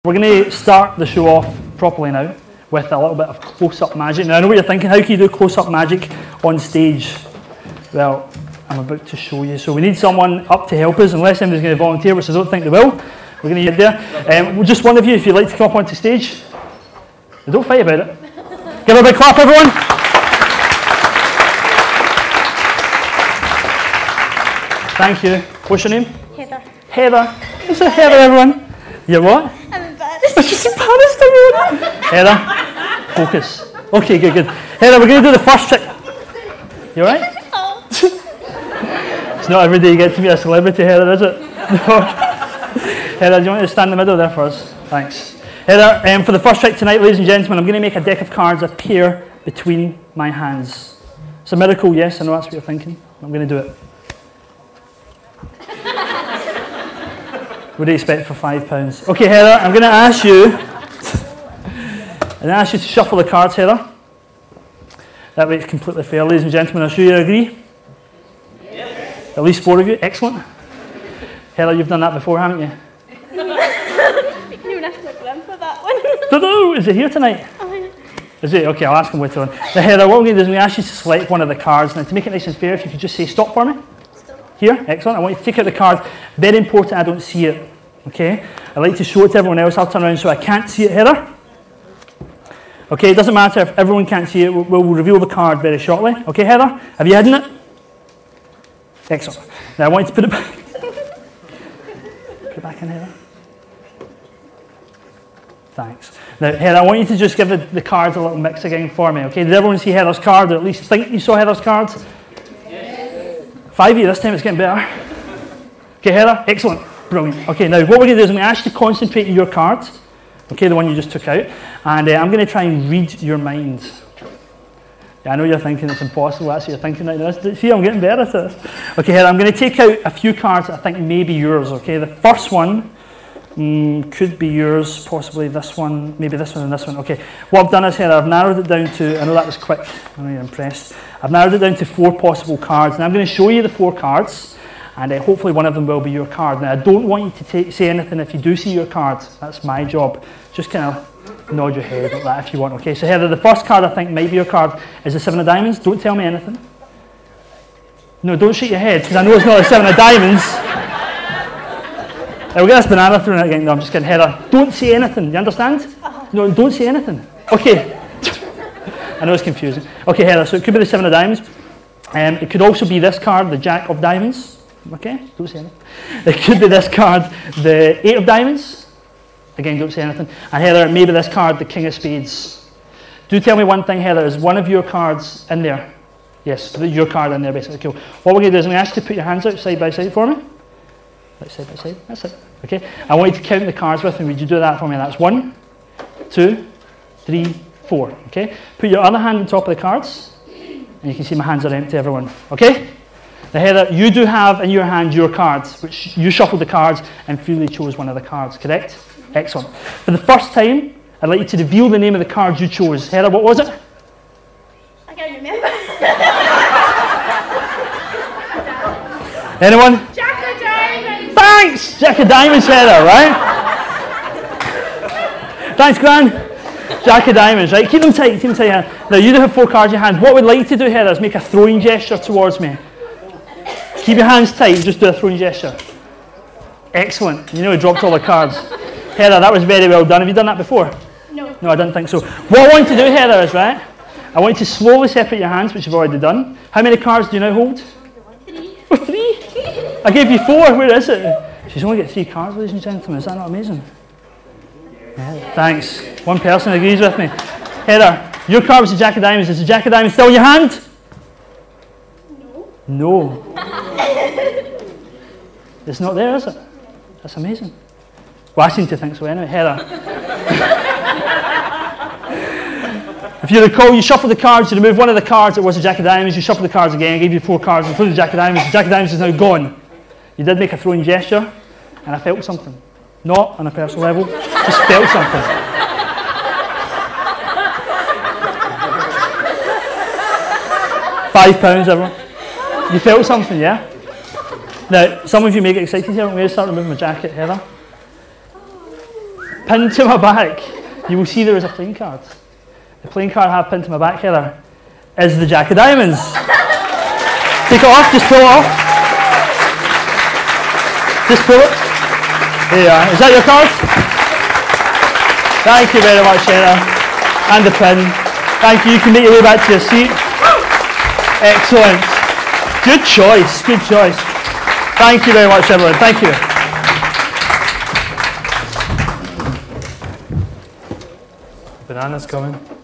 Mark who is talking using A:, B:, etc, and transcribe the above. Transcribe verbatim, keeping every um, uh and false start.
A: We're going to start the show off properly now with a little bit of close-up magic. Now I know what you're thinking, how can you do close-up magic on stage? Well, I'm about to show you. So we need someone up to help us, unless somebody's going to volunteer, which I don't think they will. We're going to get there. Um, just one of you, if you'd like to come up onto stage. Don't fight about it. Give a big clap, everyone. Thank you. What's your name?
B: Heather.
A: Heather. What's a Heather, everyone? You're what?
B: I'm embarrassed.
A: She's embarrassed, everyone. Heather, focus. Okay, good, good. Heather, we're going to do the first trick. You all right?
B: Oh.
A: It's not every day you get to meet a celebrity, Heather, is it? No. Heather, do you want to stand in the middle there for us? Thanks. Heather, um, for the first trick tonight, ladies and gentlemen, I'm going to make a deck of cards appear between my hands. It's a miracle, yes, I know that's what you're thinking. I'm going to do it. What do you expect for five pounds? Okay, Heather, I'm going to ask you, I'm going to ask you to shuffle the cards, Heather. That way it's completely fair. Ladies and gentlemen, I'm sure you agree? Yes. At least four of you, excellent. Heather, you've done that before, haven't you?
B: You don't have to grim for that one.
A: No, no, is it here tonight? Is it? Okay, I'll ask him later on. Now, Heather, what we're going to do is we ask you to select one of the cards. Now, to make it nice and fair, if you could just say stop for me. Stop. Here, excellent. I want you to take out the card. Very important, I don't see it. Okay? I like to show it to everyone else. I'll turn around so I can't see it, Heather. Okay, it doesn't matter if everyone can't see it. We'll, we'll reveal the card very shortly. Okay, Heather? Have you hidden it? Excellent. Now, I want you to put it back. Put it back in, Heather. Thanks. Now, Heather, I want you to just give the, the cards a little mix again for me, okay? Did everyone see Heather's card, or at least think you saw Heather's cards? Yes. Five of you, this time it's getting better. Okay, Heather, excellent, brilliant. Okay, now what we're going to do is I'm going to ask you to concentrate on your cards, okay, the one you just took out, and uh, I'm going to try and read your mind. Yeah, I know you're thinking it's impossible, that's what you're thinking right now. See, I'm getting better at this. Okay, Heather, I'm going to take out a few cards that I think may be yours, okay? The first one, Mm, could be yours, possibly this one, maybe this one and this one. Okay, what I've done is here, I've narrowed it down to, I know that was quick, I know you're impressed. I've narrowed it down to four possible cards, and I'm going to show you the four cards, and uh, hopefully one of them will be your card. Now, I don't want you to take, say anything if you do see your card, that's my job. Just kind of nod your head like that if you want, okay? So Heather, the first card I think might be your card is the Seven of Diamonds. Don't tell me anything. No, don't shake your head, because I know it's not a Seven of Diamonds. Now we'll get this banana thrown out again. No, I'm just kidding. Heather, don't say anything. You understand? No, don't say anything. Okay. I know it's confusing. Okay, Heather, so it could be the Seven of Diamonds. Um, it could also be this card, the Jack of Diamonds. Okay, don't say anything. It could be this card, the Eight of Diamonds. Again, don't say anything. And Heather, maybe this card, the King of Spades. Do tell me one thing, Heather, is one of your cards in there? Yes, your card in there, basically. Cool. What we're going to do is I'm going to ask you to put your hands out side by side for me. Right, side by side, that's it. Okay, I want you to count the cards with me. Would you do that for me? That's one, two, three, four. Okay, put your other hand on top of the cards, and you can see my hands are empty, everyone. Okay, now Heather, you do have in your hand your cards, which you shuffled the cards and freely chose one of the cards, correct? Excellent. For the first time, I'd like you to reveal the name of the card you chose. Heather, what was it?
B: I can't remember.
A: Anyone? Thanks! Jack of Diamonds, Heather, right? Thanks, Gran. Jack of Diamonds, right? Keep them tight, keep them tight. Heather. Now, you do have four cards in your hand. What we'd like you to do, Heather, is make a throwing gesture towards me. Keep your hands tight, just do a throwing gesture. Excellent. You know we dropped all the cards. Heather, that was very well done. Have you done that before?
B: No.
A: No, I didn't think so. What I want you to do, Heather, is, right, I want you to slowly separate your hands, which you've already done. How many cards do you now hold?
B: Three.
A: Oh, three? I gave you four. Where is it? She's only got three cards, ladies and gentlemen. Is that not amazing? Yeah, thanks. One person agrees with me. Heather, your card was the Jack of Diamonds. Is the Jack of Diamonds still in your hand?
B: No.
A: No. It's not there, is it? That's amazing. Well, I seem to think so anyway. Heather. If you recall, you shuffled the cards, you removed one of the cards that was the Jack of Diamonds, you shuffled the cards again, I gave you four cards, including the Jack of Diamonds. The Jack of Diamonds is now gone. You did make a throwing gesture, and I felt something. Not on a personal level, just felt something. Five pounds, everyone. You felt something, yeah? Now, some of you may get excited here. I'm going to start removing my jacket, Heather. pinned to my back, you will see there is a playing card. The playing card I have pinned to my back, Heather, is the Jack of Diamonds. Take it off, just pull it off. Just pull it. There you are. Is that your card? Thank you very much, Heather. And the pin. Thank you. You can make your way back to your seat. Excellent. Good choice. Good choice. Thank you very much, everyone. Thank you. Bananas coming.